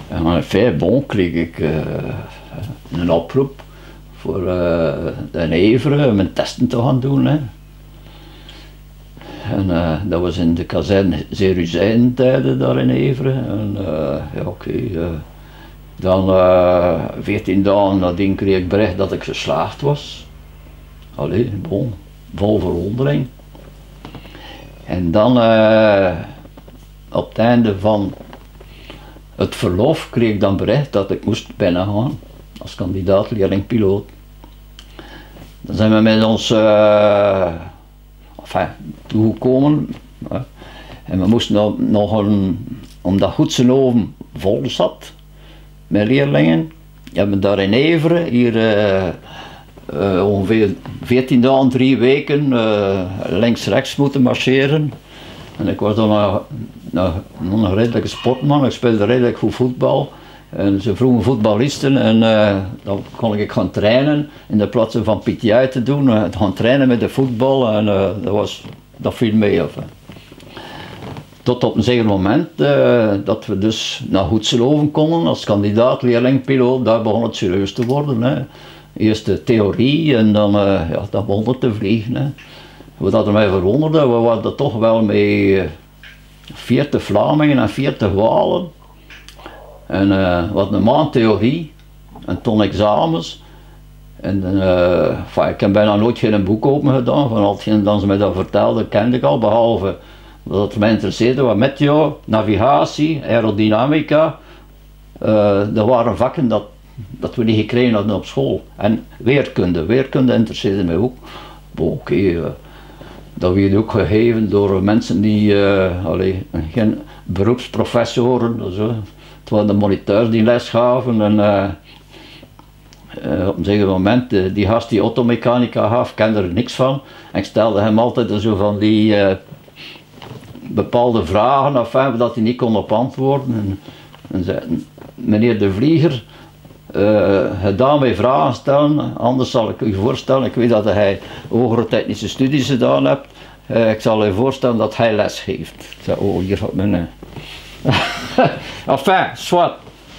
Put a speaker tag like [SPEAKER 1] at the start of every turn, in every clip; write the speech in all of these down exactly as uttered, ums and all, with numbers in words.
[SPEAKER 1] En in feite, bon, kreeg ik uh, een oproep voor uh, in Evere mijn testen te gaan doen. Hè. En uh, dat was in de kazerne Zeruzijn tijden daar in Evere. En uh, ja, oké. Okay, uh, dan uh, veertien dagen nadien kreeg ik bericht dat ik geslaagd was. Allee, bon, vol verwondering. En dan uh, op het einde van het verlof kreeg ik dan bericht dat ik moest binnengaan als kandidaat leerling-piloot. Dan zijn we met ons uh, enfin, toegekomen. Uh, en we moesten nog, nog een, omdat Goedsenhoven vol zat met leerlingen, hebben we daar in Evere hier uh, uh, ongeveer veertien dagen, drie weken uh, links-rechts moeten marcheren. En ik was dan nog, nog, nog een redelijke sportman, ik speelde redelijk goed voetbal. En ze vroegen voetballisten en uh, dan kon ik gaan trainen in de plaats van P T I te doen, uh, gaan trainen met de voetbal en uh, dat, was, dat viel mee af. Hè. Tot op een zeker moment uh, dat we dus naar Goedsenhoven konden als kandidaat leerling-piloot, daar begon het serieus te worden. Hè. Eerst de theorie en dan, uh, ja, dan begon het te vliegen. Hè. Wat dat er mij verwonderde, we waren toch wel met veertig Vlamingen en veertig Walen. En uh, wat een maand theorie en ton examens. En uh, enfin, ik heb bijna nooit geen boek open gedaan, van hetgeen dat ze mij dat vertelden kende ik al, behalve dat het mij interesseerde wat meteo, navigatie, aerodynamica. Uh, dat waren vakken dat, dat we niet gekregen hadden op school. En weerkunde, weerkunde interesseerde mij ook. Oké, okay, uh, dat werd ook gegeven door mensen die, uh, allee, geen beroepsprofessoren, zo. Het waren de moniteurs die les gaven en uh, uh, op een zeker moment, uh, die gast die automechanica gaf, kende er niks van. En ik stelde hem altijd zo van die uh, bepaalde vragen, enfin, dat hij niet kon op antwoorden. En, en zei, meneer de Vlieger, uh, gedaan met vragen stellen, anders zal ik u voorstellen, ik weet dat hij hogere technische studies gedaan hebt, uh, ik zal u voorstellen dat hij les geeft. Ik zei, oh, hier gaat mijn... Uh, enfin, soit.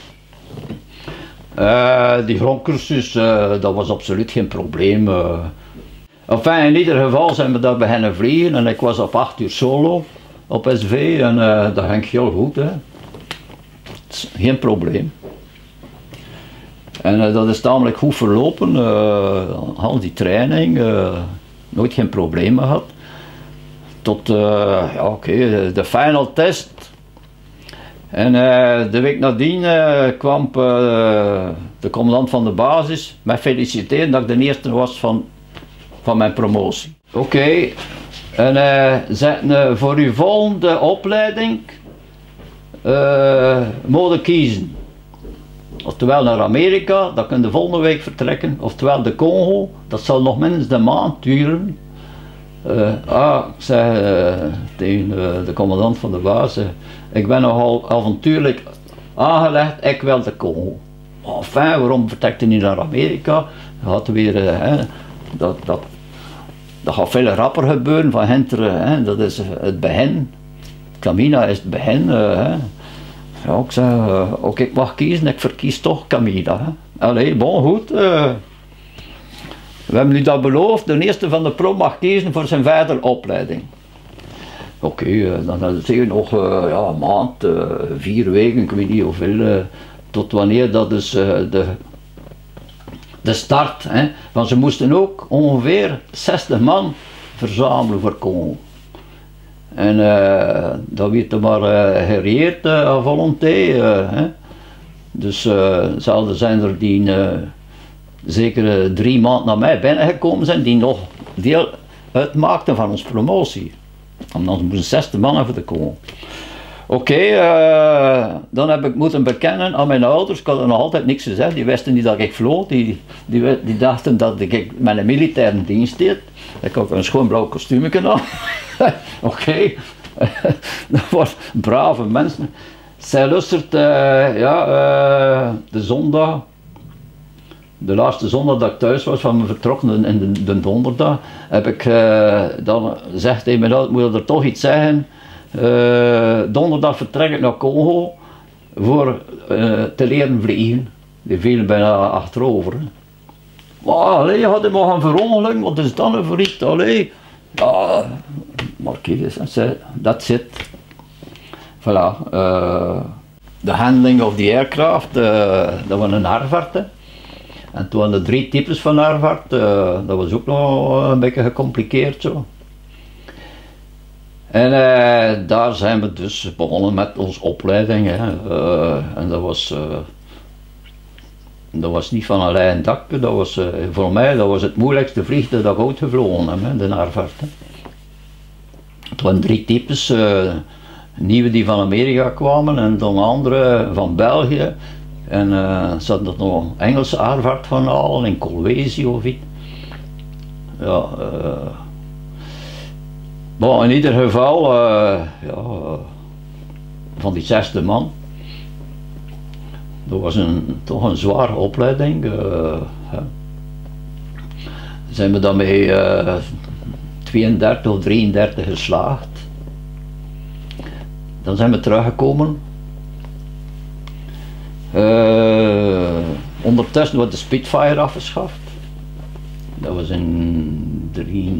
[SPEAKER 1] Uh, die grondcursus, uh, dat was absoluut geen probleem. Uh. Enfin, in ieder geval zijn we daar beginnen vliegen en ik was op acht uur solo op S V en uh, dat ging heel goed. Hè. Geen probleem. En uh, dat is tamelijk goed verlopen, uh, al die training, uh, nooit geen problemen gehad. Tot, uh, ja oké, okay, de final test. En uh, de week nadien uh, kwam uh, de commandant van de basis mij feliciteren dat ik de eerste was van, van mijn promotie. Oké, okay. En uh, zei, uh, voor uw volgende opleiding uh, moet kiezen. Oftewel naar Amerika, dat kun je de volgende week vertrekken, oftewel de Congo, dat zal nog minstens een maand duren. Uh, ah, ik zei uh, tegen uh, de commandant van de basis, uh, ik ben nogal avontuurlijk aangelegd, ik wil de Congo. Enfin, waarom vertrekt hij niet naar Amerika? Dat, weer, uh, hè, dat, dat, dat gaat veel rapper gebeuren van Hinteren, hè, dat is het begin. Camina is het begin. Uh, hè. Ja, ik zei, uh, oké, okay, ik mag kiezen, ik verkies toch Camina. Hè. Allee, bon, goed. Uh, We hebben nu dat beloofd, de eerste van de pro mag kiezen voor zijn verdere opleiding. Oké, okay, uh, dan zeg je nog uh, ja, een maand, uh, vier weken, ik weet niet hoeveel, uh, tot wanneer dat is uh, de, de start. Hè. Want ze moesten ook ongeveer zestig man verzamelen voor Congo. En uh, dat werd er maar uh, gereerd uh, à volonté. Uh, hè. Dus uh, zelden zijn er die... Uh, zeker uh, drie maanden na mij binnengekomen zijn die nog deel uitmaakten van onze promotie. Anders moesten zestig mannen voor te komen. Oké, okay, uh, dan heb ik moeten bekennen aan mijn ouders, ik had er nog altijd niks gezegd, die wisten niet dat ik vloog, die, die, die dachten dat ik met een militaire dienst deed. Ik had een schoon blauw kostuumje aan. Oké, okay. Dat waren brave mensen. Zij luistert, uh, ja, uh, de zondag. De laatste zondag dat ik thuis was van mijn vertrokken in de, de donderdag, heb ik uh, dan gezegd tegen mijn ouders, moet je er toch iets zeggen, uh, donderdag vertrek ik naar Congo, voor uh, te leren vliegen. Die vielen bijna achterover. Maar allee, had hij maar gaan verongelukken, wat is dan een verricht, allee. Ja, maar kijk eens, that's it. Voilà. Uh, de handling of the aircraft, uh, dat was een Harvard. Hè. En toen hadden de drie types van Harvard, uh, dat was ook nog een beetje gecompliceerd zo. En uh, daar zijn we dus begonnen met onze opleiding. Hè. Uh, en dat was, uh, dat was niet van een lijn dak, dat was uh, voor mij dat was het moeilijkste vliegtuig dat ik ooit gevlogen heb, hè, de Harvard. Hè. Het waren drie types, uh, nieuwe die van Amerika kwamen en dan andere van België. En uh, ze hadden er nog een Engelse Harvard van halen in Colwezi of iets. Ja, uh, bon, in ieder geval, uh, ja, uh, van die zesde man. Dat was een, toch een zware opleiding. Uh, ja. Zijn we daarmee uh, tweeëndertig of drieëndertig geslaagd. Dan zijn we teruggekomen. Uh, ondertussen wordt de Spitfire afgeschaft. Dat was in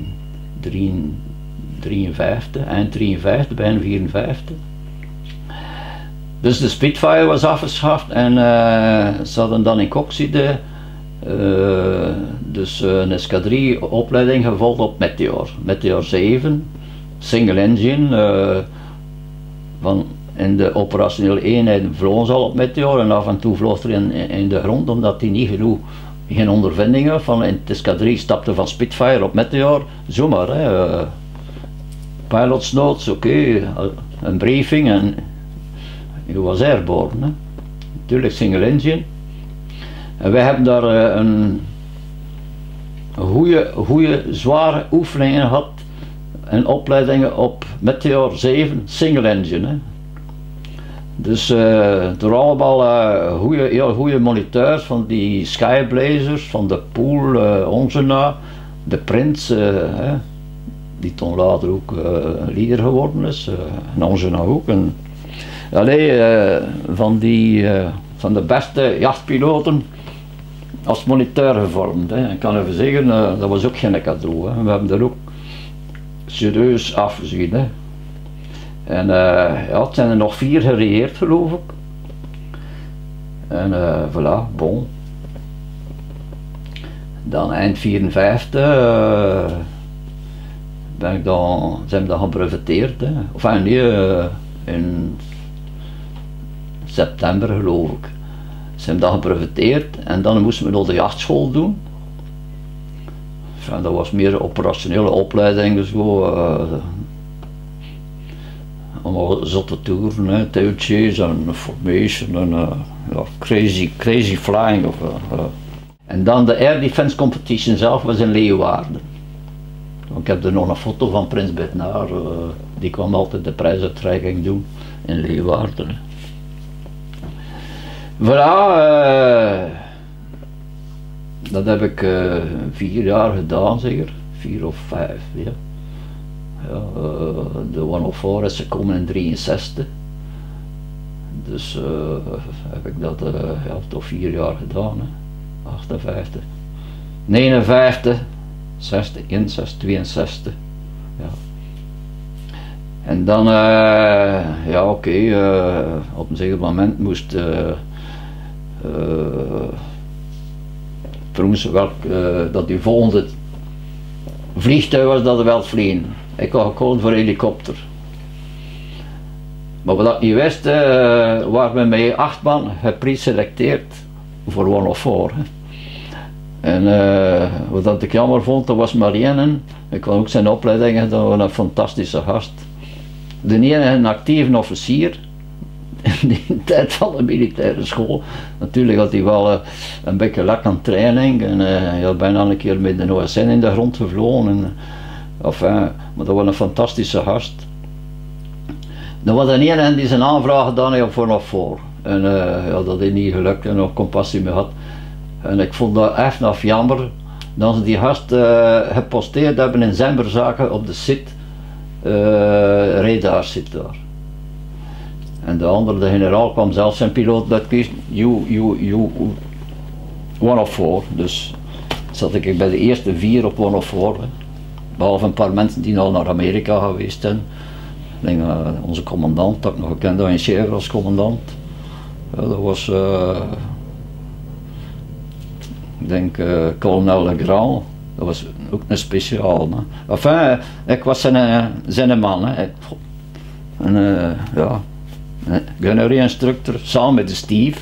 [SPEAKER 1] drieënvijftig, eind drieënvijftig, bijna vierenvijftig. Dus de Spitfire was afgeschaft en uh, ze hadden dan in Kokside uh, dus uh, een escadrille opleiding gevolgd op Meteor. Meteor zeven, single engine. Uh, van in de operationele eenheden vlogen ze al op Meteor en af en toe vloog er in, in de grond omdat hij niet genoeg, geen ondervindingen van in het escadrille stapte van Spitfire op Meteor, zomaar hè. Uh, pilots notes, oké, okay, een briefing en je was airborne, hè. Natuurlijk single engine. En wij hebben daar uh, een goede, goede zware oefeningen gehad en opleidingen op Meteor zeven single engine. Hè. Dus uh, door allemaal uh, goede, heel goede moniteurs van die Skyblazers, van de Pool, uh, onze na, de Prince, uh, hè, die toen later ook uh, leader geworden is, uh, en onze na ook. En, allee, uh, van, die, uh, van de beste jachtpiloten als moniteur gevormd. Hè. Ik kan even zeggen, uh, dat was ook geen cadeau. Hè. We hebben er ook serieus afgezien. Hè. En uh, ja, het zijn er nog vier gereëerd geloof ik. En uh, voilà, bon. Dan eind vierenvijftig uh, ben ik dan, zijn we dan gebreveteerd. Hè. Of enfin, nee, uh, in september geloof ik. Zijn we dan gebreveteerd en dan moesten we nog de jachtschool doen. Enfin, dat was meer een operationele opleiding, zo. Uh, allemaal zotte toeren, hè, touwtjes en formation en uh, ja, crazy, crazy flying. Of, uh, uh. En dan de Air Defense Competition zelf was in Leeuwarden. Ik heb er nog een foto van Prins Bernhard, uh, die kwam altijd de prijsuitreiking doen in Leeuwarden. Voilà, uh, dat heb ik uh, vier jaar gedaan zeker, vier of vijf. Ja. Ja, uh, de honderdvier is gekomen in drieënzestig, dus uh, heb ik dat uh, ja, toch vier jaar gedaan, hè. achtenvijftig, negenenvijftig, zestig, eenenzestig, tweeënzestig, ja. En dan, uh, ja oké, okay, uh, op een zeker moment moest uh, uh, vroegen ze wel uh, dat die volgende vliegtuig was dat er wel vliegen. Ik had gekozen voor helikopter. Maar wat ik niet wist, uh, waren we met acht man gepreselecteerd voor honderdvier. En uh, wat ik jammer vond, dat was maar één. Ik had ook zijn opleiding, dat was een fantastische gast. De ene een actieve officier in de tijd van de militaire school. Natuurlijk had hij wel uh, een beetje lak aan training en uh, hij had bijna een keer met de O S N in de grond gevlogen. En, enfin, maar dat was een fantastische gast. Er was een ene die zijn aanvraag gedaan heeft voor nog voor. En uh, ja, dat is niet gelukt en nog compassie mee had. En ik vond dat echt nog jammer dat ze die gast uh, geposteerd hebben in Zemberzaken op de sit. Uh, radar zit daar. En de andere, de generaal, kwam zelf zijn piloot uitkiezen, U, U, U, honderdvier. Dus zat ik bij de eerste vier op honderdvier. Behalve een paar mensen die al naar Amerika geweest zijn. Ik denk, uh, onze commandant, dat ik nog gekend had in Sjever als commandant. Ja, dat was, uh, ik denk, uh, kolonel Legrand. Dat was ook een speciaal. Hè. Enfin, ik was zijn, zijn man. Hè. En, uh, ja, gunnery-instructor, samen met de Steve.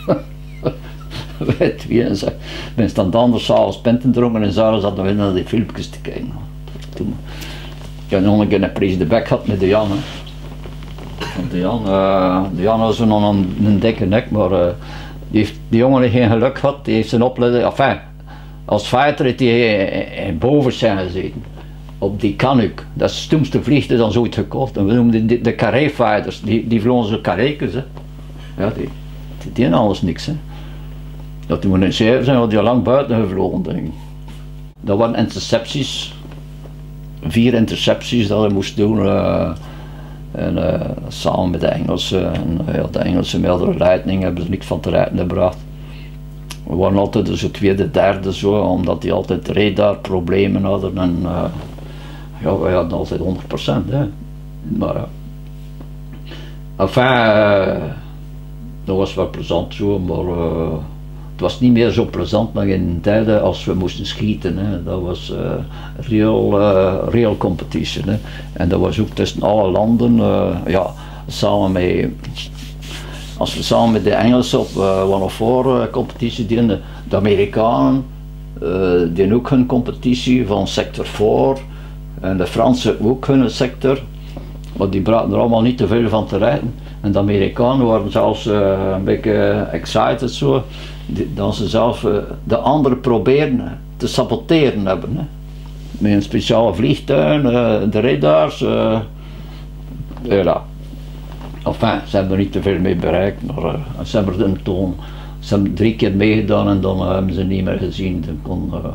[SPEAKER 1] Weet wie, en ze ben staan anders s'avonds pinten dronken en s'avonds hadden we naar die filmpjes te kijken. Toen, ik heb nog een keer een prijs de bek gehad met de Jan. Hè. De Jan, uh, de Jan was nog een, een dikke nek, maar uh, die, heeft, die jongen heeft geen geluk gehad, die heeft zijn opleiding, enfin, als fighter heeft hij in Boven gezeten, op die Canuck, dat is het stoemste vliegtuig dan ooit gekocht, en we noemden die de carré fighters, die, die vlogen zo carrékes, hè. Ja, die, die deden alles niks, hè. Dat die moeten in Sjever zijn, had die al lang buiten gevlogen, denk ik. Dat waren intercepties, vier intercepties dat hij moest doen. Uh, En uh, samen met de Engelsen, en uh, ja, de Engelsen met de leiding hebben ze niks van te rijden gebracht. We waren altijd dus de tweede, derde zo, omdat die altijd radarproblemen hadden en uh, ja, wij hadden altijd honderd procent. Hè. Maar uh, enfin, uh, dat was wel plezant zo, maar uh, het was niet meer zo plezant nog in de tijden als we moesten schieten. Hè. Dat was uh, real, uh, real competition. Hè. En dat was ook tussen alle landen. Uh, ja, samen met, als we samen met de Engelsen op uh, honderdvier uh, competitie deden, de, de Amerikanen uh, deden ook hun competitie van sector vier. En de Fransen ook hun sector. Maar die brachten er allemaal niet te veel van te rijden. En de Amerikanen waren zelfs uh, een beetje excited zo. Dat ze zelf uh, de anderen proberen te saboteren hebben. Hè. Met een speciale vliegtuig, uh, de radars. Uh, ja. Enfin, ze hebben er niet te veel mee bereikt, maar uh, ze hebben een toon. Ze hebben drie keer meegedaan en dan uh, hebben ze niet meer gezien. Dan kon, uh...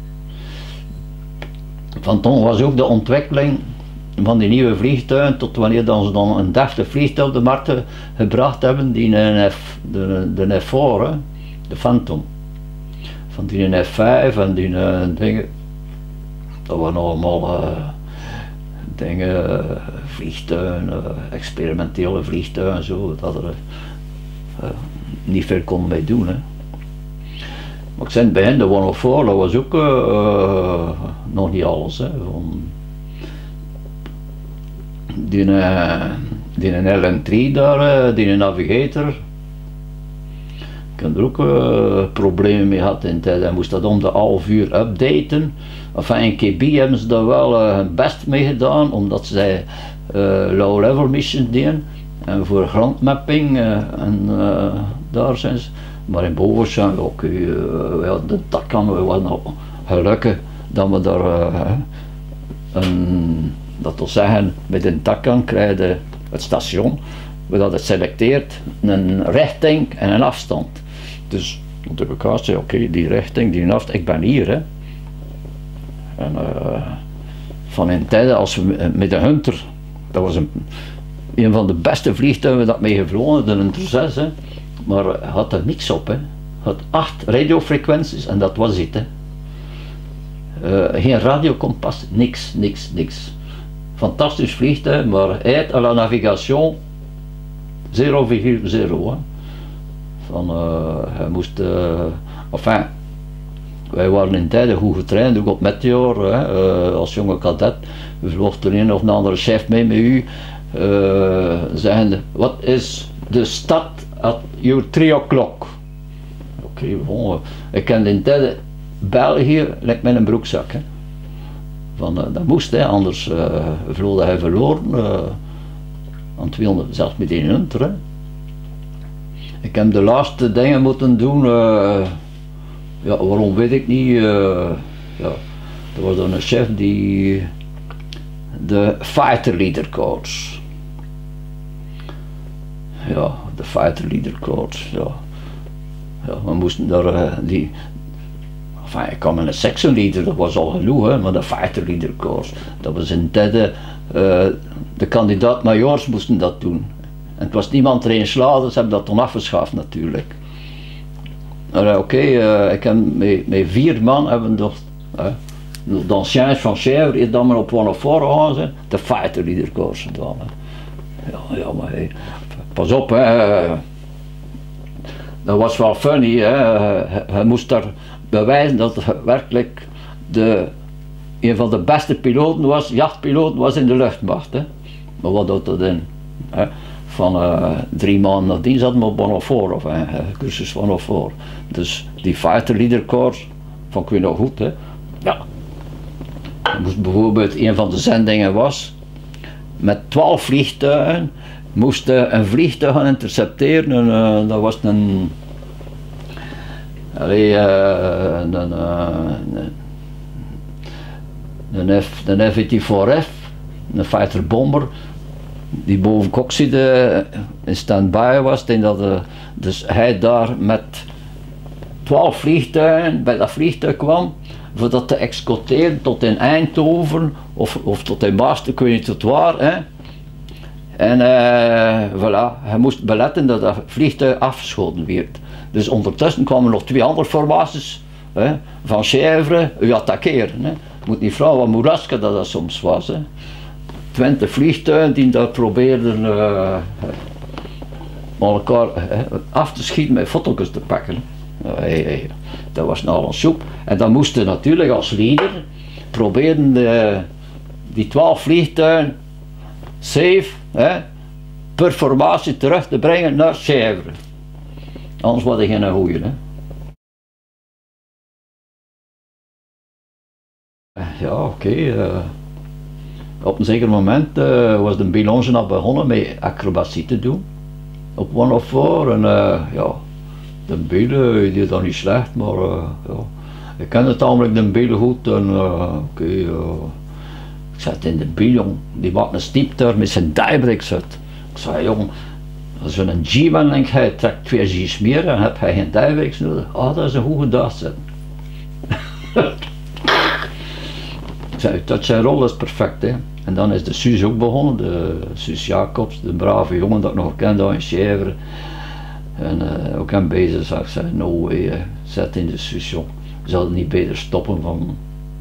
[SPEAKER 1] Van toen was ook de ontwikkeling van die nieuwe vliegtuigen tot wanneer dan ze dan een deftig vliegtuig op de markt gebracht hebben, die een F, de, de F vier, hè, de Phantom. Van die een F vijf en die uh, dingen, dat waren allemaal uh, dingen, uh, vliegtuigen, uh, experimentele vliegtuigen en zo, dat er uh, niet veel kon mee doen. Hè. Maar ik zei in het begin, de honderdvier, dat was ook uh, uh, nog niet alles. Hè, van, Die, uh, die een L N drie daar, uh, die een Navigator. Ik heb er ook uh, problemen mee gehad in de tijd. Hij moest dat om de half uur updaten. Enfin, in K B hebben ze daar wel uh, hun best mee gedaan, omdat zij uh, low level missions deden. En voor grondmapping, uh, en uh, daar zijn ze. Maar in boven zijn we ook, uh, we hadden de Takan, we waren al gelukkig dat we daar uh, een. Dat wil zeggen, met een Takan krijg je het station, waar dat het selecteert, een richting en een afstand. Dus op de kaart zei oké, okay, die richting, die afstand, ik ben hier. Hè. En uh, van in tijden als we met de Hunter, dat was een, een van de beste vliegtuigen dat mee gevlogen, de Hunter zes, hè. Maar had er niks op. Hè. Had acht radiofrequenties en dat was het. Hè. Uh, geen radiokompas, niks, niks, niks. Fantastisch vliegtuig, maar uit à la navigation zero virgule zero. Van, uh, hij moest, uh, enfin, wij waren in tijden goed getraind, ook op Meteor, hè, uh, als jonge kadet. We vloog er een of een andere chef mee met u, uh, zeggende, wat is de stad at your three o'clock? Oké, okay, bon, ik ken in tijden België, lijkt met een broekzak. Hè. Van, uh, dat moest, hè, anders uh, vloog hij verloren, uh, want we wilden zelfs met een hunter. Hè. Ik heb de laatste dingen moeten doen, uh, ja, waarom weet ik niet. Uh, ja, er was dan een chef die de fighter leader coach. Ja, de fighter leader coach. Ja, ja we moesten daar uh, die. Enfin, ik kwam met een section leader, dat was al genoeg, hè, maar de fighter leader course, dat was in tijden, uh, de kandidaat-majoors moesten dat doen. En het was niemand erin slagen, dus ze hebben dat toen afgeschaft natuurlijk. Oké, okay, uh, ik heb met, met vier man hebben we uh, de anciens van Chèvre is dan maar op one oh four gegaan, de fighter leader koers dan. Ja, ja, maar hey, pas op, hè. Dat was wel funny, hè. Hij moest daar bewijzen dat hij werkelijk de, een van de beste piloten was, jachtpiloten was in de luchtmacht. Hè. Maar wat houdt dat in? Hè? Van uh, drie maanden nadien zat we op one oh four, of uh, cursus one oh four. Dus die fighter leader course, van ik weet nog goed, hè. Ja. Moest bijvoorbeeld, een van de zendingen was, met twaalf vliegtuigen, moesten een vliegtuig gaan intercepteren, en uh, dat was een, allee, uh, een, een, een, een, F, een F vierentachtig F, een fighter bomber, die boven Kokzijde in stand-by was, denk dat de, dus hij daar met twaalf vliegtuigen bij dat vliegtuig kwam, voor dat te escorteren tot in Eindhoven of, of tot in Maastricht, ik weet niet tot waar. Hè. En uh, voilà, hij moest beletten dat dat vliegtuig afgeschoten werd. Dus ondertussen kwamen nog twee andere formaties, hè, van Chèvre u attackeren. Hè. Je moet niet vragen wat moeraske dat dat soms was. Hè. twintig vliegtuigen die dat probeerden uh, elkaar uh, af te schieten met foto's te pakken. Uh, hey, hey. Dat was nou een soep. En dan moesten natuurlijk als leider proberen de, die twaalf vliegtuigen safe, hè, per formatie terug te brengen naar Chèvre. Anders was er geen goeie. Hè. Ja, oké. Okay, uh, op een zeker moment uh, was de Bilonge al begonnen met acrobatie te doen. Op one oh four en uh, ja, de Bielen die dan niet slecht, maar uh, ja. Ik kende tamelijk de Bielen goed en uh, oké, okay, uh, ik zat in de Biel, jong, die maakt een stieptuig met zijn diebreaks uit. Ik zei, jong, als we een G-man denkt, hij trekt twee G's meer en heb hij geen diebreaks nodig. Ah, dat is een goede dag, zeg. Ik zei, dat zijn rol is perfect, hè. En dan is de Suus ook begonnen, de Suus Jacobs, de brave jongen dat ik nog kende in Chèvre. En uh, ook hem bezig zag, ik zei, no way, uh, zet in de Suus, jong. Je zal het niet beter stoppen van...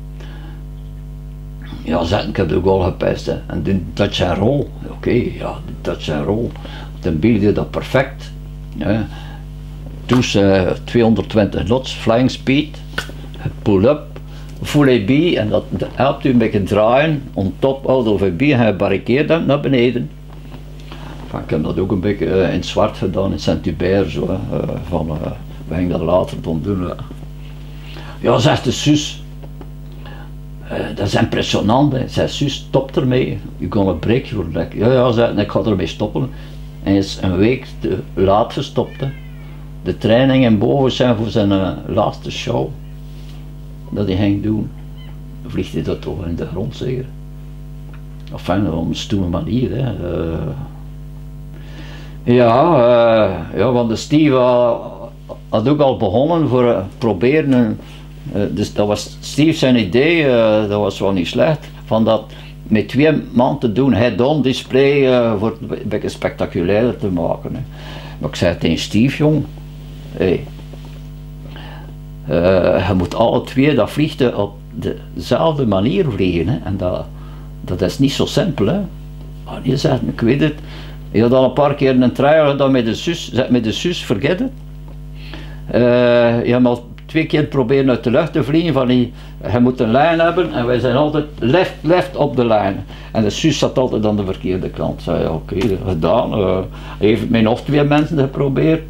[SPEAKER 1] Ja, zet, ik heb de goal gepest, hè. En die touch and roll, oké, okay, ja, die touch and roll. Ten Biel deed dat perfect. Ja. Dus uh, tweehonderdtwintig knots, flying speed, pull-up. Full A B en dat helpt u een beetje draaien, on top out of A B en hij barricadeert dan naar beneden. Enfin, ik heb dat ook een beetje uh, in het zwart gedaan, in Saint-Hubert zo, uh, van, uh, we gingen dat later dan doen. Uh. Ja, zegt de Suus, uh, dat is impressionant, hè. Zegt Suus, stop ermee, je kan een break your leg. Ja, ja, zei, ik ga ermee stoppen. En hij is een week te laat gestopt. Hè. De trainingen boven zijn voor zijn uh, laatste show. Dat hij ging doen, vliegt hij dat toch in de grond zeker. Enfin, op een stoeme manier. Hè. Uh, ja, uh, ja, want de Steve had, had ook al begonnen voor uh, proberen. Uh, dus dat was Steve zijn idee, uh, dat was wel niet slecht. Van dat met twee man te doen, head-on display uh, voor het een beetje spectaculairder te maken. Hè. Maar ik zei tegen Steve, jong, hey, Uh, je moet alle twee dat vliegtuig op dezelfde manier vliegen, hè. En dat, dat is niet zo simpel. Hè. Maar je zegt, ik weet het, je had al een paar keer een trial gedaan met de Suus, met de Suus, vergeet het. Uh, je hebt al twee keer proberen uit de lucht te vliegen, van die, je moet een lijn hebben en wij zijn altijd left, left op de lijn. En de Suus zat altijd aan de verkeerde kant. Ik zei, ja, oké, okay, gedaan. Uh, heeft het met nog twee mensen geprobeerd.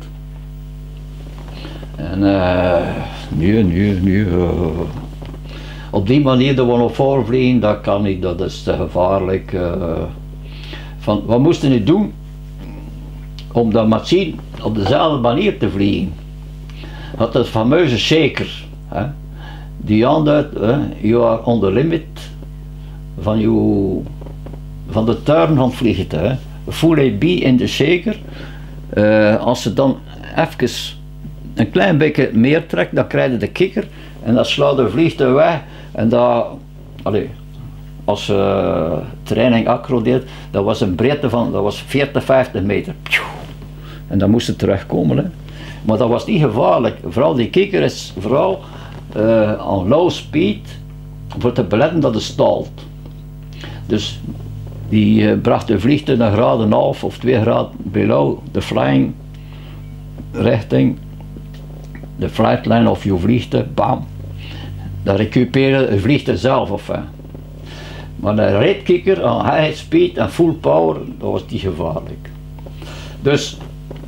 [SPEAKER 1] En uh, nu, nu, nu, uh, op die manier de one oh four vliegen, dat kan niet, dat is te gevaarlijk. Uh, van, wat moesten we doen om dat machine op dezelfde manier te vliegen? Had dat fameuze shaker, hè, die aanduidt, uh, you are on the limit van, you, van de turn van het vliegtuig. Full A B in de shaker, uh, als ze dan even een klein beetje meer trekt, dan krijg je de kikker en dan slaat de vliegtuig weg en dat, allee, als uh, training accro deed, dat was een breedte van, dat was veertig, vijftig meter. En dan moest het terugkomen. Hè. Maar dat was niet gevaarlijk. Vooral die kikker is vooral uh, aan low speed voor te beletten dat het stalt. Dus die uh, bracht de vliegtuig een graad en half of twee graden below de flying richting, de flight line of je vliegtuig, bam. Dan recupereerde het vliegtuig zelf. Of, hè. Maar de reedkikker aan high speed en full power, dat was niet gevaarlijk. Dus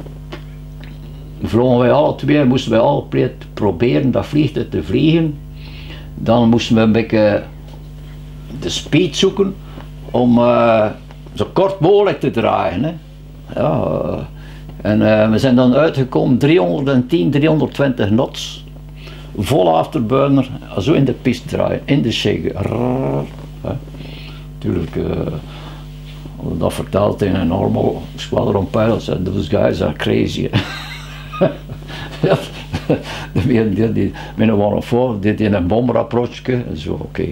[SPEAKER 1] vlogen wij alle twee, moesten wij alle twee proberen dat vliegtuig te vliegen. Dan moesten we een beetje de speed zoeken om uh, zo kort mogelijk te draaien. Hè. Ja, uh, en uh, we zijn dan uitgekomen driehonderdtien, driehonderdtwintig knots. Vol afterburner, zo in de piste draaien, in de shake. Natuurlijk, uh, dat vertelt in een normal squadron pilot, those guys are crazy. Ja, die, die, die, met een one oh vier deed in een bomberapproachje, zo oké. Okay.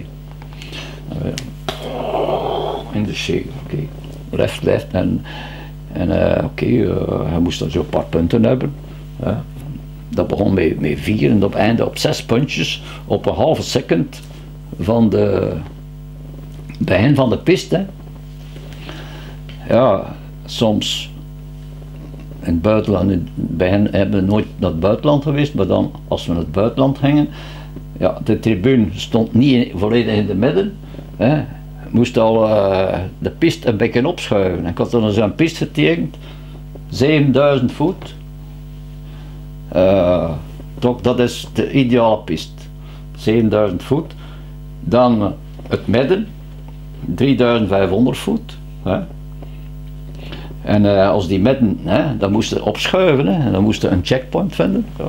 [SPEAKER 1] In de shake, oké. Okay. Left, left en, en uh, oké, okay, uh, hij moest dan zo een paar punten hebben. Uh. Dat begon met, met vier en op einde op zes puntjes op een halve second van de begin van de piste. Ja, soms in het buitenland, in het begin hebben we nooit naar het buitenland geweest, maar dan als we naar het buitenland gingen, ja, de tribune stond niet in, volledig in het midden. Hè. Moest al uh, de piste een beetje opschuiven. Ik had dan zo'n piste getekend, zevenduizend voet. Uh, toch, dat is de ideale piste, zevenduizend voet. Dan uh, het midden, drieduizend vijfhonderd voet. Hè. En uh, als die midden, hè, dan moesten opschuiven, hè, en dan moesten een checkpoint vinden. Ja.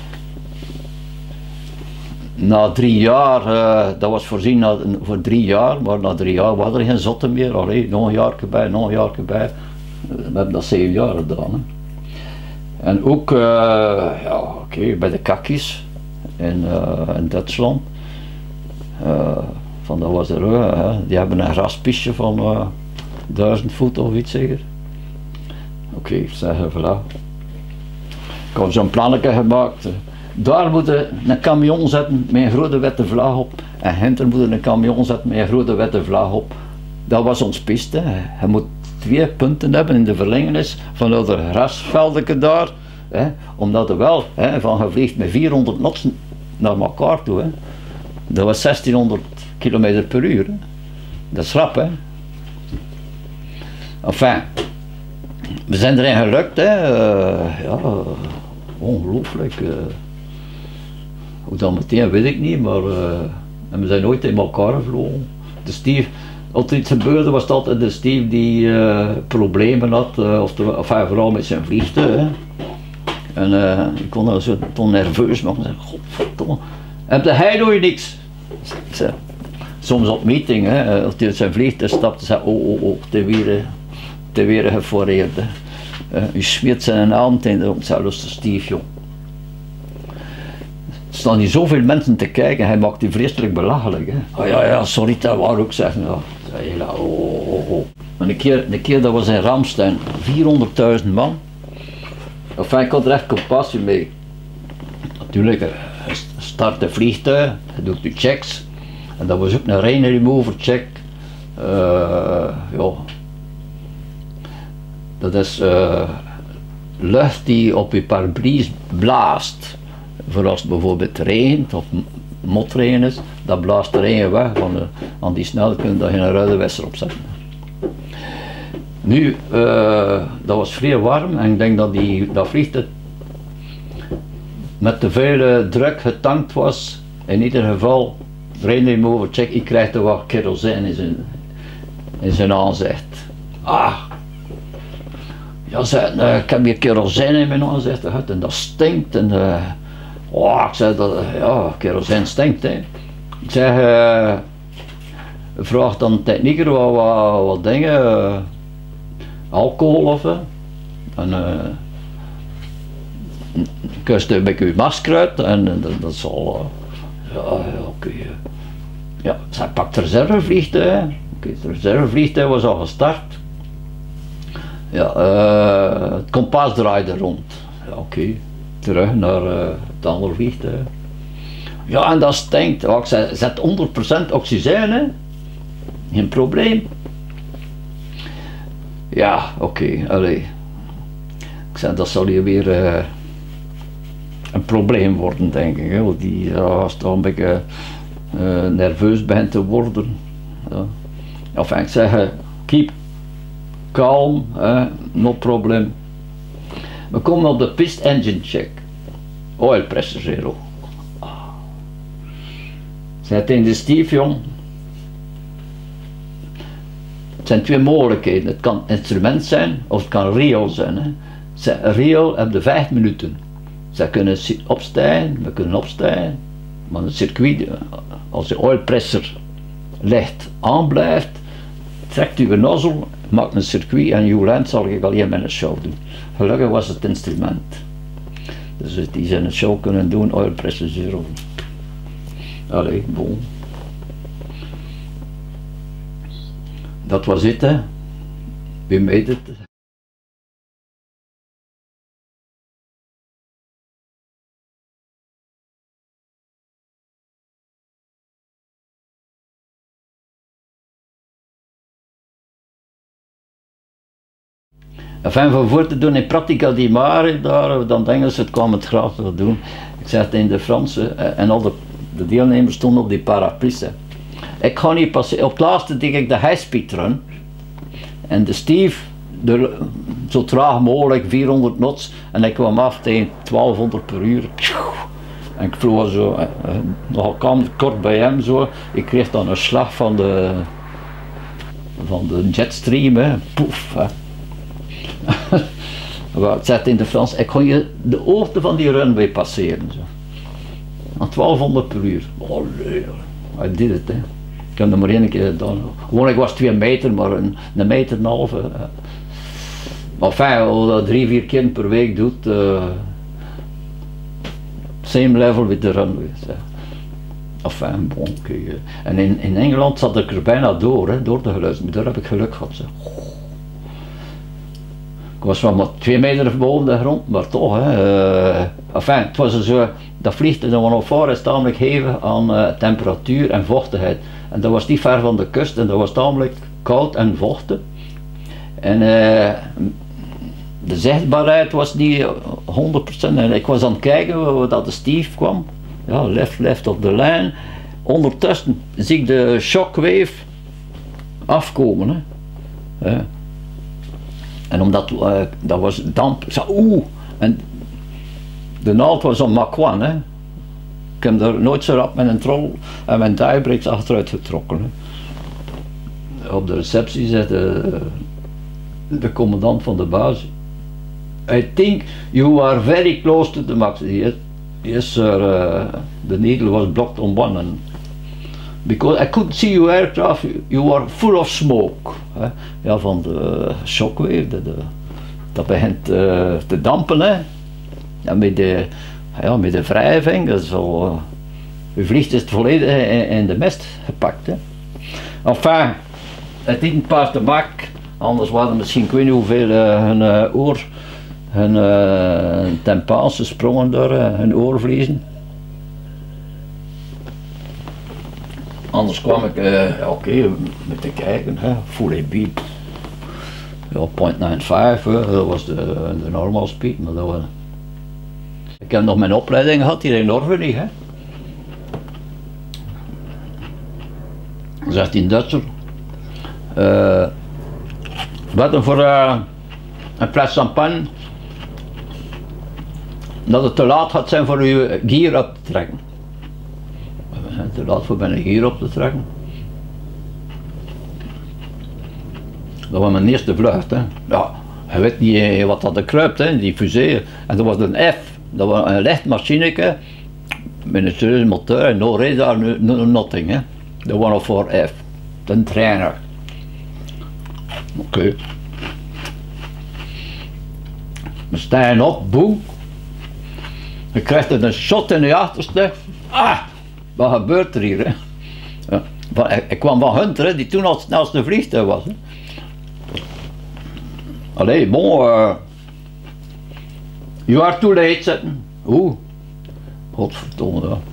[SPEAKER 1] Na drie jaar, uh, dat was voorzien na, voor drie jaar, maar na drie jaar waren er geen zotten meer. Allee, nog een jaar bij, nog een jaar bij. We hebben dat zeven jaar gedaan. Hè. En ook uh, ja, okay, bij de kakkies in, uh, in Duitsland, uh, van dat was er, uh, die hebben een graspistje van uh, duizend voet of iets zeker. Oké, okay, zeggen voilà. Ik heb zo'n plannetje gemaakt. Daar moeten een camion zetten met een grote witte vlag op en hinter moet een camion zetten met een grote witte vlag op. Dat was ons piste. Je moet twee punten hebben in de verlengenis van dat grasveldje daar, hè, omdat er wel hè, van gevliegd met vierhonderd knots naar elkaar toe. Hè. Dat was zestienhonderd kilometer per uur. Hè. Dat is rap, hè. Enfin, we zijn erin gelukt, hè. Uh, ja, ongelooflijk. Uh, hoe dat meteen weet ik niet, maar uh, en we zijn nooit in elkaar gevlogen. De Steve, als er iets gebeurde was het altijd de Steve die uh, problemen had, uh, of, de, of hij vooral met zijn vliegtuig. Hè. En uh, ik kon dan zo toen nerveus maken en zeggen, godverdomme, heb hij nooit niks? Zei, soms op meeting, hè, als hij uit zijn vliegtuig stapte, zei oh oh oh, te weer, te weer geforeerd. Uh, u smeert zijn hand in de zelfs Steve, joh. Er staan hier zoveel mensen te kijken, hij maakt die vreselijk belachelijk. Hè. Oh ja, ja, sorry, dat wou ik zeggen. Ja. Ja, oh, oh, oh. Maar een keer, een keer dat was in Ramstein, vierhonderdduizend man. Enfin, ik had er echt compassie mee. Natuurlijk, je start een vliegtuig, je doet je checks. En dat was ook een rain remover check. Uh, ja. Dat is uh, lucht die op je parabries blaast. Voor als het bijvoorbeeld regent of motregen is, dat blaast de regen weg. Want uh, aan die snelheid kun je daar geen ruitenwisser op zetten. Nu, uh, dat was vrij warm en ik denk dat die, dat vliegtuig met te veel uh, druk getankt was. In ieder geval, rain remover check, ik krijg er wat kerosine in zijn, in zijn aanzicht. Ah! Ja, zei, uh, ik heb hier kerosine in mijn aanzicht gehad en dat stinkt. En, uh, oh, ik zei dat, uh, ja, kerosine stinkt. Hè. Ik zeg, uh, vraag dan de technieker wat, wat, wat dingen, uh, alcohol of uh, en uh, kust een beetje uw masker uit en uh, dat, dat zal, uh, ja, ja oké. Okay. Ja, zij pakt het reservevliegtuig. Okay, het reservevliegtuig was al gestart. Ja, uh, het kompas draaide rond. Ja, oké, okay. Terug naar uh, het andere vliegtuig. Ja, en dat stinkt. Ja, ik zei, zet honderd procent oxygène, geen probleem. Ja, oké, okay, allee. Ik zei, dat zal hier weer uh, een probleem worden, denk ik. Hè? Want die uh, als toch een beetje uh, nerveus begint te worden. Ja. Enfin, ik zeg, keep calm, uh, no problem. We komen op de pist engine check. Oil pressure zero. Ah. Zei tegen de Steve, jong. Het zijn twee mogelijkheden. Het kan instrument zijn of het kan riool zijn. Hè. Zij, riool heb je vijf minuten. Zij kunnen opstijgen, we kunnen opstijgen. Maar het circuit, als de oil pressure licht aanblijft, trekt u een nozzel, maakt een circuit en uw lijn zal ik alleen met een show doen. Gelukkig was het instrument. Dus die zijn een show kunnen doen, oil pressure zero. Allee, bon. Dat was het, hè. We made it. Enfin, voor voor te doen in Pratica di Mare, daar, dan denken ze het kwam het graag te doen. Ik zeg het in de Franse, en al de, de deelnemers stonden op die paraplu's. Ik ga niet passeren, op het laatste deed ik de high-speed run. En de Steve, de, zo traag mogelijk, vierhonderd knots, en ik kwam af tegen twaalfhonderd per uur. En ik vloog zo, nog kwam kort bij hem zo, ik kreeg dan een slag van de, van de jetstream, hè. Poef. Hè. Ik zei in de Frans, ik kon je de hoogte van die runway passeren. Zo. Aan twaalfhonderd per uur. Oh nee, I did it, hè. Ik heb er maar één keer gedaan. Gewoon, ik was twee meter, maar een, een meter en een half. Hè. Maar fijn, als je dat drie, vier keer per week doet, uh, same level with the runway. Enfin, bon, okay. En in, in Engeland zat ik er bijna door, hè, door de geluid, maar daar heb ik geluk gehad. Zeg. Ik was wel maar twee meter boven de grond, maar toch. Hè. Uh, enfin, het was zo, dat vliegtuig dat we nog voor is tamelijk hevig aan uh, temperatuur en vochtigheid. En dat was niet ver van de kust en dat was tamelijk koud en vochtig. En uh, de zichtbaarheid was niet honderd procent. En ik was aan het kijken hoe dat de Steve kwam. Ja, left, left op de lijn. Ondertussen zie ik de shockwave afkomen. Hè. Ja. En omdat uh, dat was damp, ik zei oeh, en de naald was op Mach één, hè. Ik heb er nooit zo rap met een trol en mijn diebrakes achteruit getrokken. Hè. Op de receptie zei de, de commandant van de basis, I think you are very close to the max. Yes, yes sir, uh, the needle was blocked on one and because I couldn't see your aircraft, you were full of smoke. Hè. Ja, van de shockwave, de, de, dat begint uh, te dampen. Hè. En met de, ja, met de wrijving, dat is al, uh, je vliegt is volledig in, in de mist gepakt. Hè. Enfin, het didn't pass the Mach, anders waren misschien, ik weet niet hoeveel, uh, hun uh, oor, hun uh, tympaans gesprongen door uh, hun oorvliezen. Anders kwam ik, uh, ja, oké, okay, met te kijken, hè, full A B, ja, nul komma vijfennegentig, dat was de, de normal speed, maar dat was... Ik heb nog mijn opleiding gehad hier in Norwegen, hè. Zegt die Duitser, uh, we hadden voor uh, een fles champagne, dat het te laat gaat zijn voor uw gear op te trekken. Te laat voor mijn gier op te trekken. Dat was mijn eerste vlucht. Hè. Ja, je weet niet wat dat er kruipt, hè, die fusée. En dat was een F, dat was een licht machineke met een serieuze motor, no radar, no, no, nothing. Hè. Dat was nog voor F, een trainer. Oké. Okay. We staan op, boem. Je krijgt een shot in de achterste. Ah! Wat gebeurt er hier? Hè? Ja. Van, ik, ik kwam van Hunter, hè, die toen al het snelste vliegtuig was. Hè. Allee, bon, uh, you are too late zitten. Oeh, godverdomme. Ja.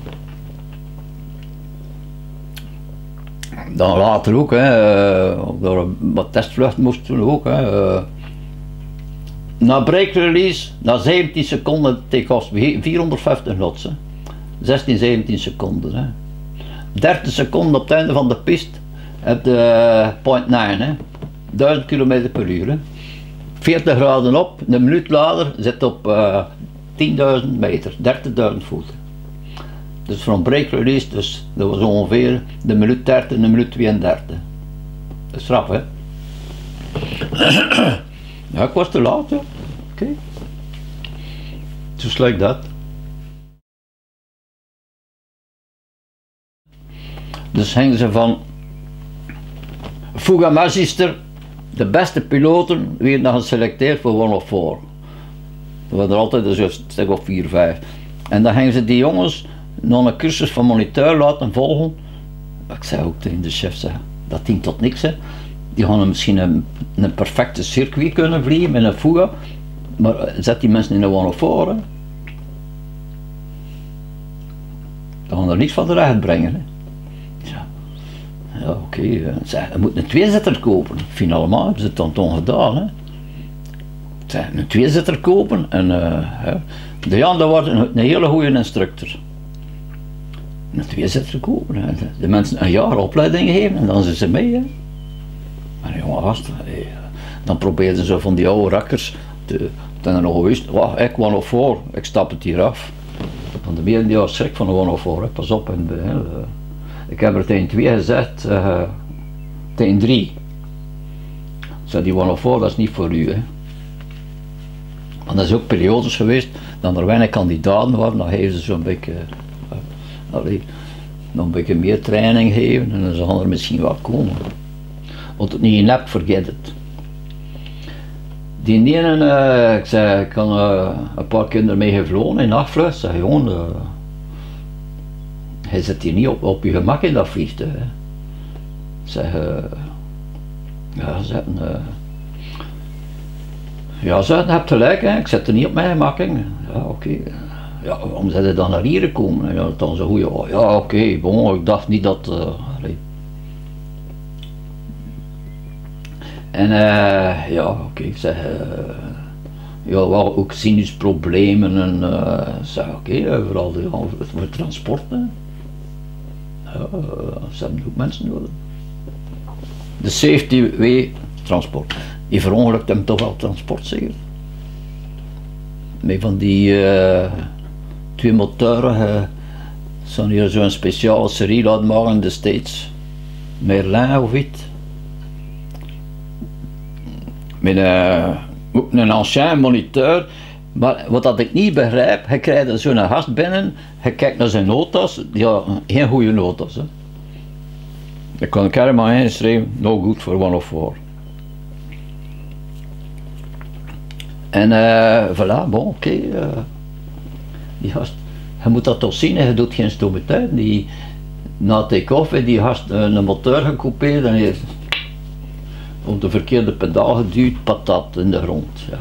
[SPEAKER 1] Dan later ook, hè, door wat testvluchten moest toen ook. Hè, uh, na break release, na zeventien seconden take-off, vierhonderdvijftig knots. Hè. zestien, zeventien seconden. Hè. dertig seconden op het einde van de piste heb de point nine, hè. duizend kilometer per uur. Hè. veertig graden op, een minuut later zit op uh, tienduizend meter, dertigduizend voet. Dus van break release, dus dat was ongeveer de minuut dertig en de minuut tweeëndertig. Dat is straf, hè? Ja, ik was te laat, ja. Oké. Okay. Just like that. Dus gingen ze van Fuga Magister, de beste piloten, werden dan geselecteerd voor honderdvier. Dat waren er altijd dus een stuk of vier, vijf. En dan gingen ze die jongens nog een cursus van moniteur laten volgen. Ik zei ook tegen de chef, zeg, dat dient tot niks, hè. Die gaan misschien een, een perfecte circuit kunnen vliegen met een Fuga, maar zet die mensen in een honderdvier, hè. Dan gaan er niets van terecht brengen, hè. Ja, ja oké, okay. Je moet een tweezitter kopen. Finalement hebben ze het dan toch gedaan, hè. Zeg, een tweezitter kopen en uh, de Jan, dat was een, een hele goede instructor. Een tweezitter kopen, hè. De mensen een jaar opleiding geven en dan zijn ze mee, hè. Maar jongen, gast, hey, dan probeerden ze van die oude rakkers te, dan nog geweest, oh, ik kwam nog voor, ik stap het hier af. Want de meiden die hadden schrik van de one of four, pas op. En, uh, ik heb er tegen twee gezegd, uh, tegen drie. Ik zei, die one of four, dat is niet voor u, hè. Want dat is ook periodes geweest, dat er weinig kandidaten waren, dan geven ze zo'n beetje, uh, allee, nog een beetje meer training geven en dan zal er misschien wat komen. Want het niet in hebt, vergeet het. Die ene, uh, ik zei, ik kan uh, een paar keer ermee gevlogen in nachtvlucht, zeg jongen, uh, hij zit hier niet op, op je gemak in dat vliegtuig. Hè. Zeg, uh, ja, zeg, uh, ja, zeg, je hebt gelijk, hè. Ik zit er niet op mijn gemak in. Ja, oké. Okay. Ja, waarom zijn ze dan naar hier gekomen? Ja, dan zo goed, ja, ja oké, okay, bon, ik dacht niet dat. Uh, En uh, ja, oké, okay, ik zeg, uh, ja, wel ook sinusproblemen en uh, zeg, oké, okay, uh, vooral ja, voor transport. Hè. Ja, uh, ze hebben ook mensen nodig. De safety way transport. Die verongelukt hem toch wel transport, zeker? Met van die uh, twee motoren, uh, zijn hier zo'n speciale serie laten maken in de States. Merlin of iets. Met uh, een ancien moniteur, maar wat dat ik niet begrijp, je krijgt zo'n gast binnen, je kijkt naar zijn notas, die had geen goede notas. Hè. Ik kan er helemaal inschrijven, no good for one of four. En uh, voilà, bon, oké. Okay, uh, die gast, je moet dat toch zien, je doet geen stomme tijd. Die, na take-off heeft die gast een motor gekoupeerd en heeft op de verkeerde pedaal geduwd, patat in de grond. Ja.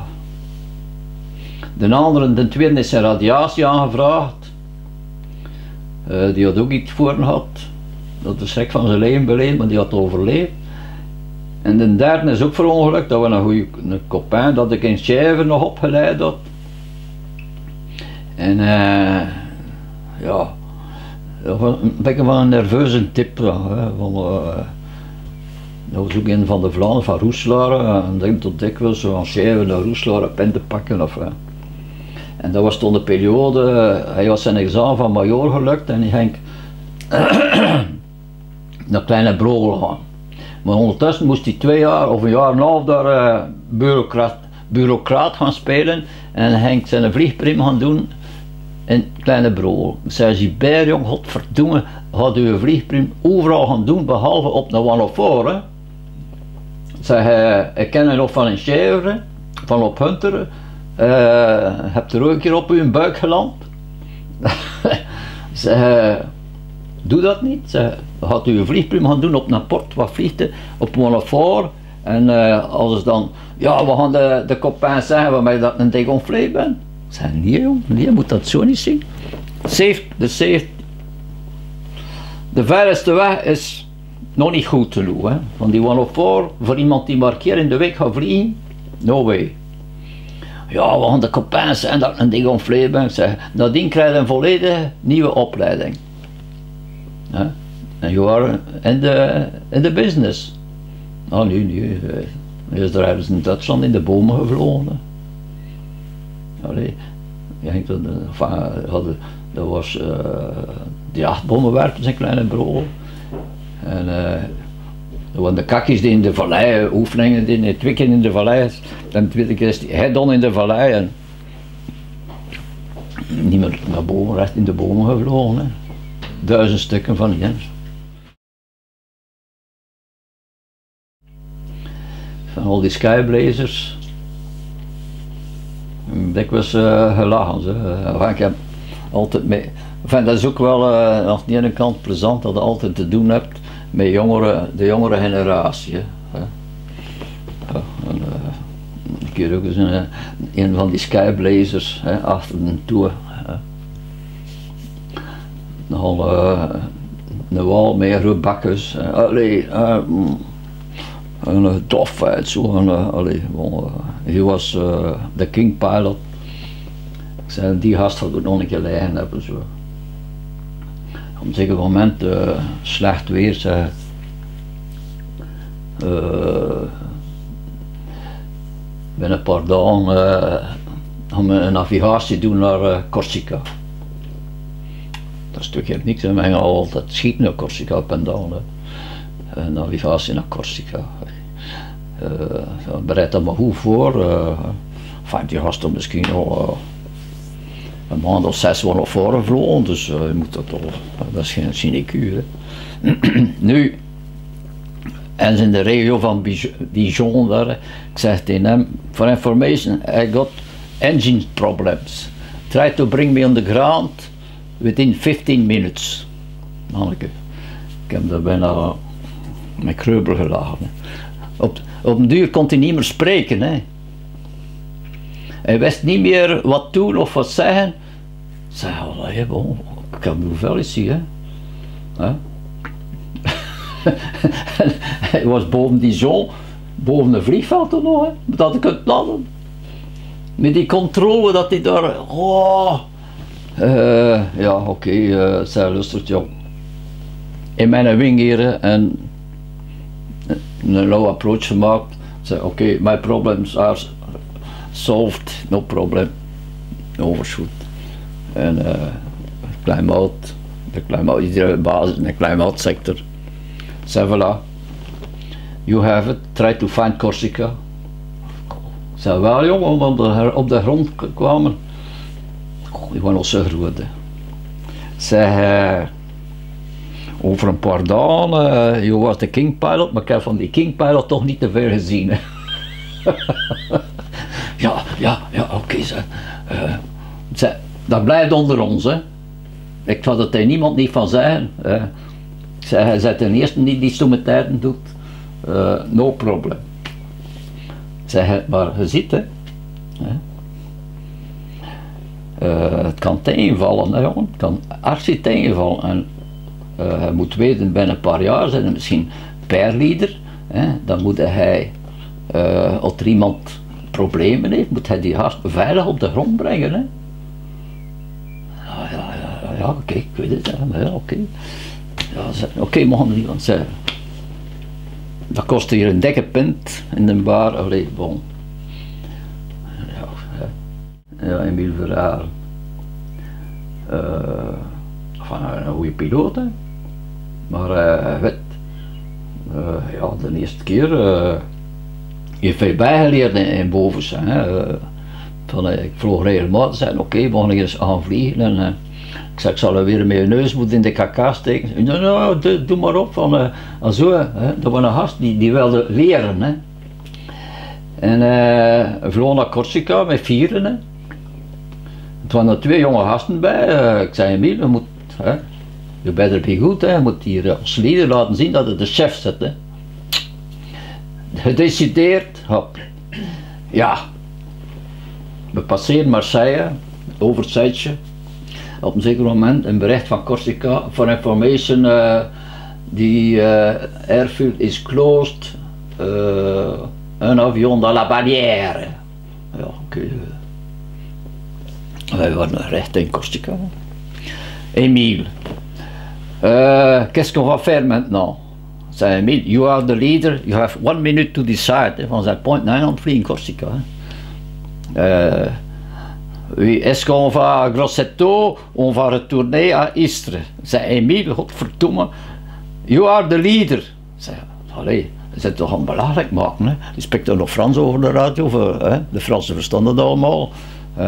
[SPEAKER 1] De andere, de tweede is zijn radiatie aangevraagd. Uh, die had ook iets voor gehad. Dat de schrik van zijn leven beleefd, maar die had overleefd. En de derde is ook verongelukt, dat was een goede een copain, dat ik in Schijven nog opgeleid had. En uh, ja, dat was een beetje van een nerveuze tip. Ja, van, uh, dat was ook een van de Vlaanderen, van Roeselare, en denk tot dikwijls zo aan Schijven naar Roeselare pen te pakken. Of, uh. En dat was toen de periode, uh, hij was zijn examen van major gelukt en hij ging naar Kleine Brogel gaan. Maar ondertussen moest hij twee jaar of een jaar en een half daar uh, bureaucraat, bureaucraat gaan spelen en hij ging zijn vliegprim gaan doen in Kleine Brogel. Ik zei, Gilbert jong, godverdomme, gaat u een vliegprim overal gaan doen behalve op een one of four. Hè. Ik zei, uh, ik ken hem nog van een Chèvre, van op Hunter, uh, hebt er ook een keer op uw buik geland? Ik zei, uh, doe dat niet. Zeg, gaat u een vliegpriem gaan doen op Naport, wat vliegt er op Monofort. En uh, als het dan, ja, we gaan de, de copains zeggen waarmee dat een dégonflé ben. Ik zeg, nee jong, nee, je moet dat zo niet zien. Safe, de safe, de verste weg is nog niet goed te doen. Hè. Van die Monofort, voor iemand die maar een keer in de week gaat vliegen, no way. Ja, we gaan de copains zeggen dat een dégonflé ben. Ik zeg, nadien krijg je een volledige nieuwe opleiding. Ja. En je was in de, in de business. Oh nee, nee. Eerst daar hebben ze in Duitsland in de bomen gevlogen. Allee. Ja, dat, enfin, dat was uh, die acht bommenwerpers in kleine brood. En uh, dat waren de kakjes die in de vallei oefeningen deden, twee keer in de vallei. Dan tweede keer is die head-on in de vallei. En niet meer naar boven, recht in de bomen gevlogen. Hè. Duizend stukken van die. Van al die skyblazers. Dikwijls uh, gelachen. Uh, ik heb altijd mee. Enfin, dat is ook wel uh, aan de ene kant plezant dat je altijd te doen hebt met jongeren, de jongere generatie. Hè. Ja, en, uh, een keer ook eens een, een van die skyblazers hè, achter de toer. Nogal uh, een wal met roebakkers. Uh, allee, uh, een uh, dofheid zo. En, uh, allee, bon, uh, hij was uh, de King Pilot. Ik zei, die gast had ook nog een keer liggen hebben. Zo. Op een zeker moment uh, slecht weer. Zei, uh, binnen een paar dagen uh, gaan we een navigatie doen naar uh, Corsica. Dat is natuurlijk niks, hè. We gingen altijd schieten naar Corsica op en down. Hè. Een navigatie naar Corsica. Uh, bereid dat maar goed voor. Uh, enfin, die gasten misschien al uh, een maand of zes waren nog voorgevlogen, dus uh, je moet dat toch, dat is geen sinecure. Nu, en in de regio van Dijon, daar, ik zeg tegen hem, for information, I got engine problems. Try to bring me on the ground within fifteen minutes. Manneke, ik heb daar bijna met kreubel gelachen. Hè. Op, op een duur kon hij niet meer spreken. Hè. Hij wist niet meer wat doen of wat zeggen. Ik zei, oh, bon, ik heb hoeveel is hij, hè? Hè? Hij was boven die zon, boven een vliegveld nog, hè, dat ik het plannen. Met die controle dat hij daar, oh, uh, ja oké, okay, uh, zij lustert jong. In mijn wing hier en een low approach gemaakt. Zei oké, okay, my problems are solved, no problem, overshoot. En uh, klimaat, de klimaat, iedere basis in de klimaatsector. Zei voilà, you have it, try to find Corsica. Zei wel jongen, omdat we op de grond kwamen. Oh, die waren al zo groot. Hè. Zei uh, over een paar dagen, uh, je was de King Pilot, maar ik heb van die King Pilot toch niet te veel gezien. Hè. ja, ja, ja, oké okay, zei. Uh, zei, dat blijft onder ons, hè. Ik zal het er niemand niet van zeggen. Uh, ik zei, hij is ten eerste niet die stomme tijden doet. Uh, no problem. Zeg, maar je ziet, hè. Uh, het kan tegenvallen, hè, jongen. Het kan actie tegenvallen. En uh, je moet weten, binnen een paar jaar zijn er misschien pairleader. Hè. Dan moet hij, uh, als er iemand problemen heeft, moet hij die gast veilig op de grond brengen. Hè. Ja, ja, ja, ja oké, okay, ik weet het, hè, maar ja, oké. Okay. Ja, oké, okay, mogen we niet van zeggen. Dat kost hier een dikke pint in de bar, allee, bon. Ja, ja Emile Verhaar. Uh, van een goede piloot, hè. Maar uh, weet, uh, ja, de eerste keer uh, heeft hij bijgeleerd in, in Bovens. Hè. Uh, van, uh, ik vloog regelmatig, zei oké, okay, we gaan eens gaan vliegen. En, uh, ik zei, ik zal er weer met je neus moeten in de kaka steken. Nou, nou doe, doe maar op. Van, uh, zo, hè. Dat was een gast die, die wilde leren. Hè. En uh, we vlogen naar Corsica met vieren. Hè. Er waren er twee jonge gasten bij. Uh, ik zei, Emile, we moeten, hè. je better be goed, hè. Je moet hier als leider laten zien dat het de chef zit. Hè. Gedecideerd, hop. Ja, we passeren Marseille, over het Zuidje. Op een zeker moment een bericht van Corsica, for information, uh, the uh, airfield is closed, uh, un avion dans la barrière. Ja, oké. Okay. Wij waren recht in Corsica. Emile, uh, qu'est-ce qu'on va faire maintenant? Zei Emile, you are the leader, you have one minute to decide. Van zijn point nine aan het vliegen Corsica. Uh, oui, est-ce qu'on va à Grosseto, on va retourner à Istres? Zei Emile, godverdomme, you are the leader. Zei, allee, je zit toch aan belangrijk maken, hè? Die spreekt er nog Frans over de radio, of, hè? De Fransen verstonden dat allemaal. Hè?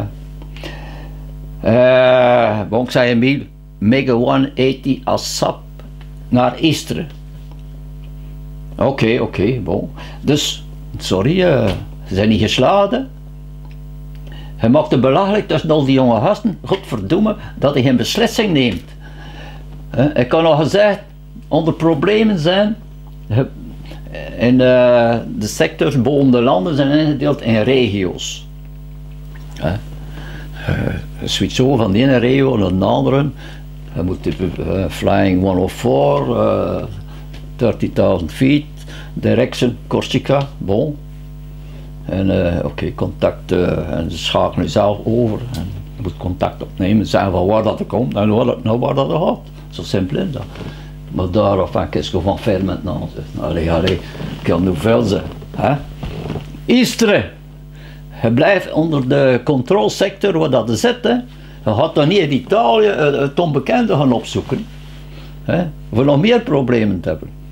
[SPEAKER 1] Uh, bon, zei Emile, make a honderdtachtig à Sap naar Istres. Oké, okay, oké, okay, bon. Dus, sorry, uh, ze zijn niet geslaagd. Hij maakt het belachelijk tussen al die jonge gasten, godverdomme, dat hij geen beslissing neemt. Uh, ik kan al gezegd, onder problemen zijn, in uh, de sectors boven de landen zijn ingedeeld in regio's. Uh, je switcht zo van de ene regio naar de andere. Je moet uh, flying honderdvier, uh, dertigduizend feet, direction Corsica, bon. En uh, oké, okay, contact, uh, en ze schakelen zelf over. En je moet contact opnemen, zeggen van waar dat er komt en waar dat, nou waar dat er gaat. Zo simpel is dat. Maar daarop van qu'est-ce qu'on va faire maintenant? Allee, allee, quelle nouvelle zijn. Hè? Istres, je blijft onder de controlsector waar dat zit. Hè? Je gaat dan niet in Italië uh, het onbekende gaan opzoeken. Hè? Voor nog meer problemen te hebben.